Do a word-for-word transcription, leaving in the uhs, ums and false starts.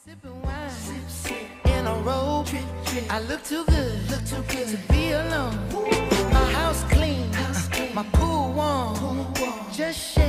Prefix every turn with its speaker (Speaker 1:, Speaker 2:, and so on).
Speaker 1: Sipping wine sip, sip. In a robe, I look too good, look too good to be alone. My house clean, house clean. My pool warm, pool warm. Just shake